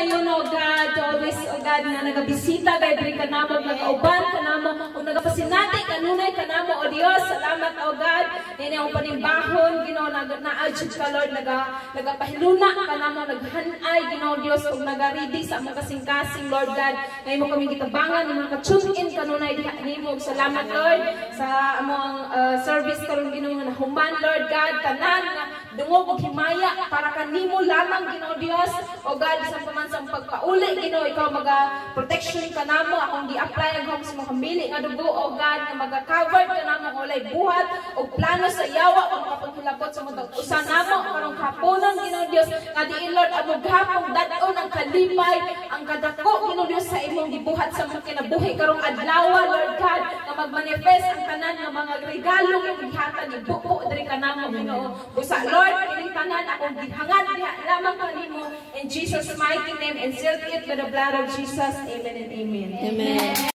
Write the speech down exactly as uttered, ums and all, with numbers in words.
ngayon, O God, always, O God, na nagabisita, gaybre ka namo, nagauban ka namo, o nagapasinati, kanunay ka namo, O Dios, salamat, O God, nini ang panimbahon, Ginoo, nag-na-adjud ka, Lord, nagapahiluna ka namo, naghanay, Ginoo, Dios, o nagaridi sa among kasing-kasing, Lord God, ngayon mo kami gitabangan, mga ka-tune in, kanunay, diha mo, salamat, Lord, sa among uh, service karon Ginoo nga nahuman, Lord God, tanan nga dungog og himaya para kanimo lamang, Ginoo Dios, o God, sa pamansang pagpauli, Ginoo, ikaw maga protection ka namo, akong gi-apply ang home sa mga pambili nga dugo, o God, nga maga-cover ka namo ang walay buhat o plano sa yawa o makapanghilabot sa mga usan namo karong kapunan, Ginoo Dios, nga diin, Lord, among gahapon dat-on ang kalipay, ang kadako, Ginoo Dios, sa imong gibuhat sa mga kinabuhi karong adlaw, Lord God, nga mag-manifest ang tanan nga mga regalo nga gihatag ni buko diri kanamo, Ginoo. Busa, Lord, kining tanan akong gihangad diha lamang kanimo in Jesus' mighty name, and seal it with the blood of Jesus. Amen and amen. Amen.